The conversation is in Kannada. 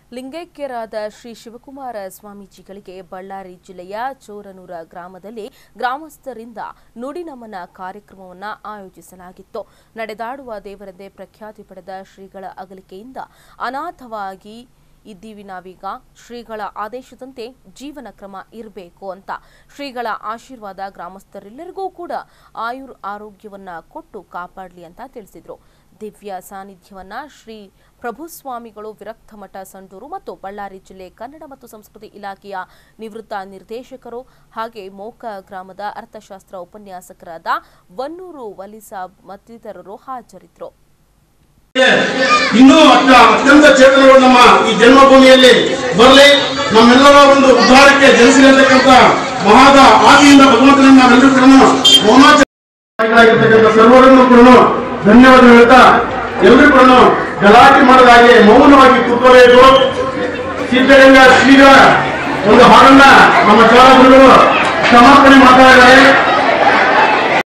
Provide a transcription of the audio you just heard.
ಲಿಂಗೈಕ್ಯರಾದ ಶ್ರೀ ಶಿವಕುಮಾರ ಸ್ವಾಮೀಜಿಗಳಿಗೆ ಬಳ್ಳಾರಿ ಜಿಲ್ಲೆಯ ಚೋರನೂರ ಗ್ರಾಮದಲ್ಲಿ ಗ್ರಾಮಸ್ಥರಿಂದ ನುಡಿನಮನ ಕಾರ್ಯಕ್ರಮವನ್ನು ಆಯೋಜಿಸಲಾಗಿತ್ತು. ನಡೆದಾಡುವ ದೇವರೆಂದೇ ಪ್ರಖ್ಯಾತಿ ಪಡೆದ ಶ್ರೀಗಳ ಅಗಲಿಕೆಯಿಂದ ಅನಾಥವಾಗಿ ಇದ್ದೀವಿ ನಾವೀಗ. ಶ್ರೀಗಳ ಆದೇಶದಂತೆ ಜೀವನ ಕ್ರಮ ಇರಬೇಕು ಅಂತ ಶ್ರೀಗಳ ಆಶೀರ್ವಾದ ಗ್ರಾಮಸ್ಥರೆಲ್ಲರಿಗೂ ಕೂಡ ಆರೋಗ್ಯವನ್ನ ಕೊಟ್ಟು ಕಾಪಾಡಲಿ ಅಂತ ತಿಳಿಸಿದರು. ದಿವ್ಯ ಸಾನ್ನಿಧ್ಯವನ್ನ ಶ್ರೀ ಪ್ರಭುಸ್ವಾಮಿಗಳು ವಿರಕ್ತ ಮಠ ಸಂಡೂರು ಮತ್ತು ಬಳ್ಳಾರಿ ಜಿಲ್ಲೆ ಕನ್ನಡ ಮತ್ತು ಸಂಸ್ಕೃತಿ ಇಲಾಖೆಯ ನಿವೃತ್ತ ನಿರ್ದೇಶಕರು ಹಾಗೆ ಮೋಕ ಗ್ರಾಮದ ಅರ್ಥಶಾಸ್ತ್ರ ಉಪನ್ಯಾಸಕರಾದ ವನ್ನೂರು ವಲಿಸಾಬ್ ಮತ್ತಿತರರು ಹಾಜರಿದ್ದರು. ಇನ್ನೂ ಅತ್ಯಂತ ಚೇತನಗಳು ನಮ್ಮ ಈ ಜನ್ಮಭೂಮಿಯಲ್ಲಿ ಬರಲಿ, ನಮ್ಮೆಲ್ಲರ ಒಂದು ಉದ್ಧಾರಕ್ಕೆ ಜನಿಸಲಿ ಅಂತಕ್ಕಂಥ ಮಹಾದ ಆದಿಯಿಂದ ಭಗವಂತನನ್ನು ನಾವೆಲ್ಲರೂ ಕೂಡ ಮೌನಾಚಾರ್ಯರಾಗಿರ್ತಕ್ಕಂಥ ಸರ್ವರನ್ನು ಕೂಡ ಧನ್ಯವಾದ ಹೇಳ್ತಾ ಎಲ್ಲರೂ ಕೂಡ ಗಲಾಟೆ ಮಾಡದ ಹಾಗೆ ಮೌನವಾಗಿ ಕೂತ್ಕೊಳ್ಳಬೇಕು. ಸಿದ್ಧಗಂಗಾ ಶ್ರೀಗಳ ಒಂದು ಹಾಡನ್ನ ನಮ್ಮ ಚಾಲಕರು ಸಮರ್ಪಣೆ ಮಾಡ್ತಾ ಇದ್ದಾರೆ.